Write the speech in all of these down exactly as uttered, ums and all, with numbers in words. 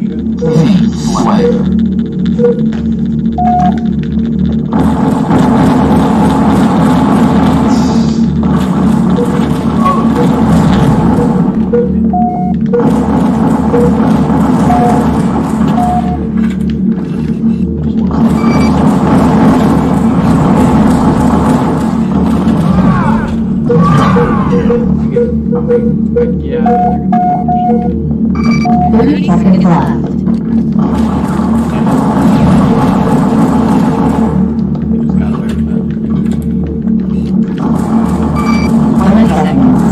thirty seconds left. twenty seconds.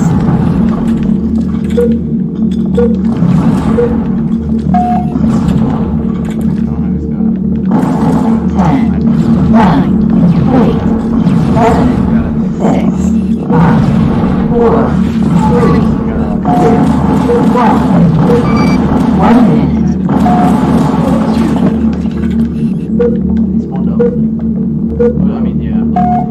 ten, nine, eight, seven, six, five, four, three, two, one. One minute. It's one up. But I mean, yeah.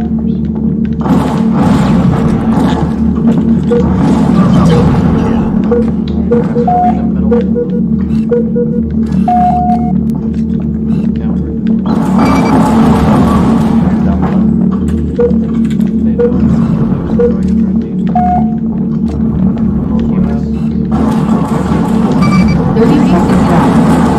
thirty seconds left.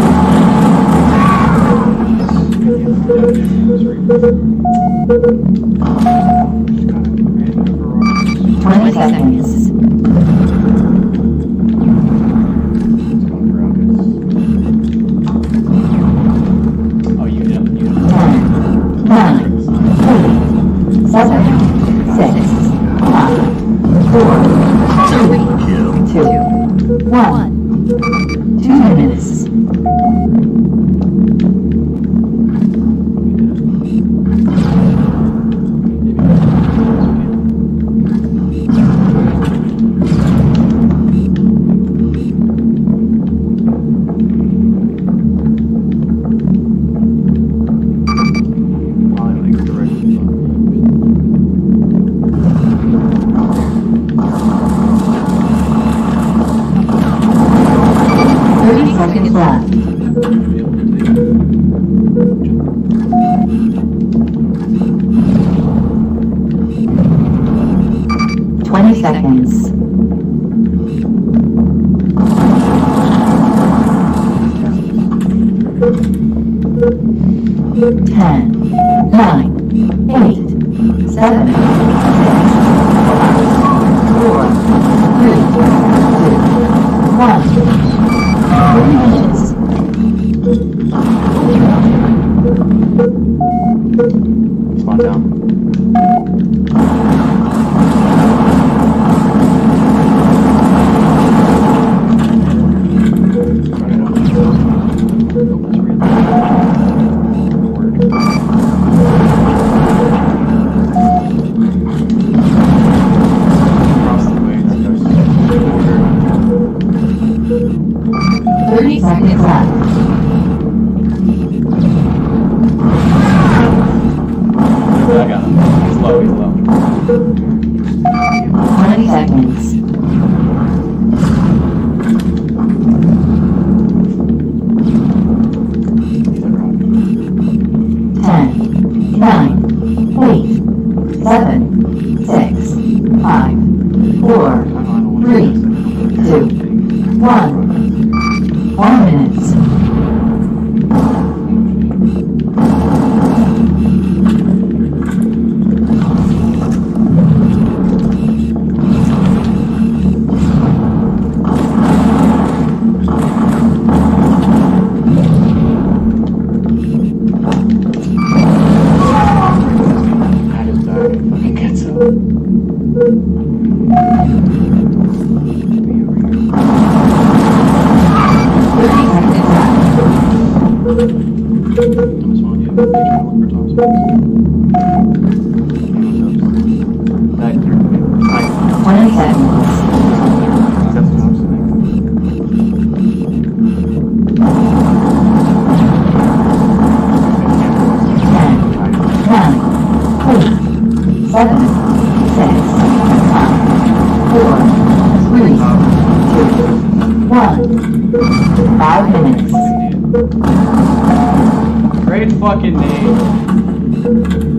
twenty seconds. Oh, you know, you know. ten, nine, eight, seven, six, five, four, three, two, one. Two minutes. thirty seconds left. twenty seconds. ten, nine, eight, seven, six, four, three, two, one. Three minutes. Spawn down. Thirty seconds left. I got him. He's low, he's low. twenty seconds. ten, nine, eight, seven, six, five, four, three, two, one. One minute. twenty seconds. ten, nine, eight, seven, six, five, four, three, two, one. Five minutes. Great fucking name.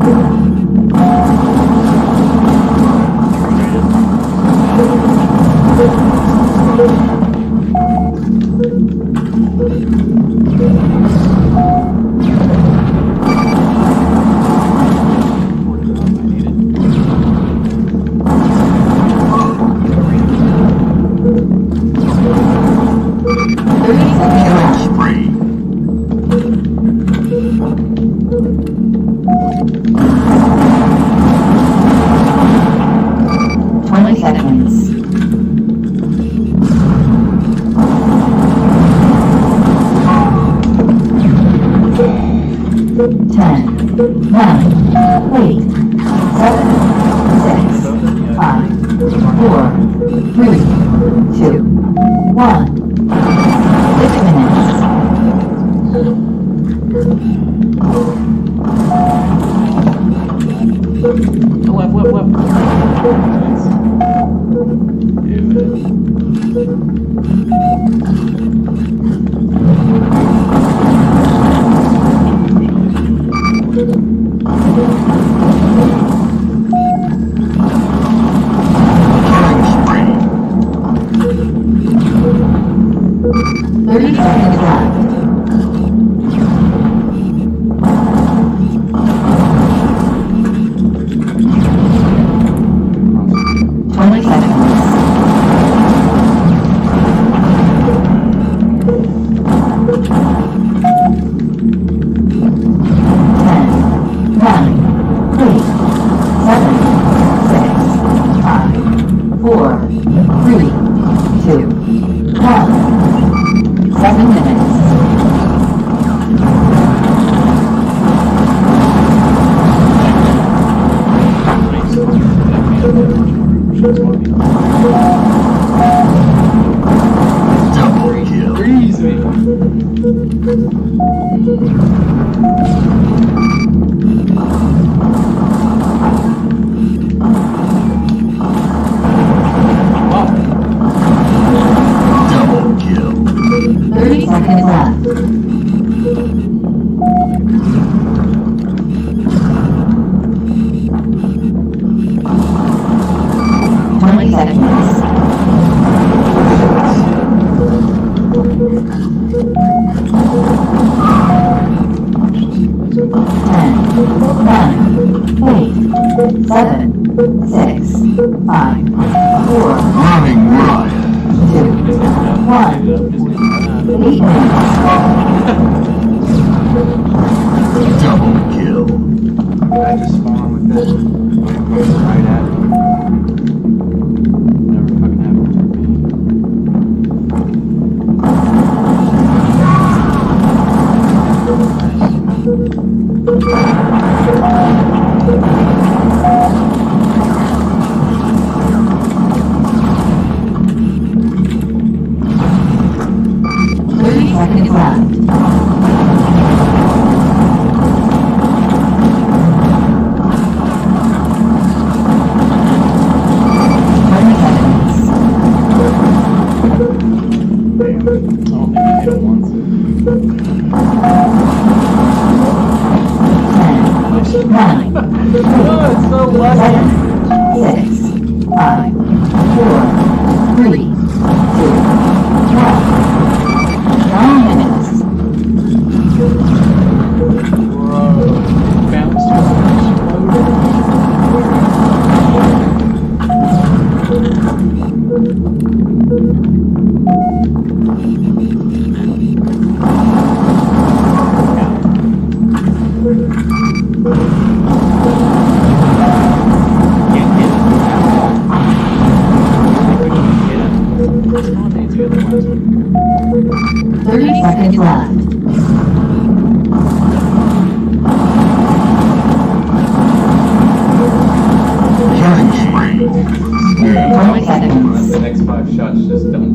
Twenty seconds. Ten, nine, eight, seven, six, five, four, three, two, one. Six minutes. Whip, whip, whip. Thirty seconds left. Twenty seconds. Ten, nine, eight, seven, six, five, four, three, two, one. Seven minutes. Double kill. Freeze Double kill. Thirty seconds left. Twenty seconds. Ten, nine, eight, seven, six, five, four, Running riot. two, one. Eight minutes. Double kill. I just spawned with this. Right at me. Never fucking happened to me. Thirty seconds left. Twenty seconds. Damn. I don't think I hit him once. Ten, nine, Oh, it's so lucky. seven, six, five, four, three, two, one. Nine minutes. Bro. Bounced just Thirty seconds left. Killing spree. Twenty seconds. The next five shots just don't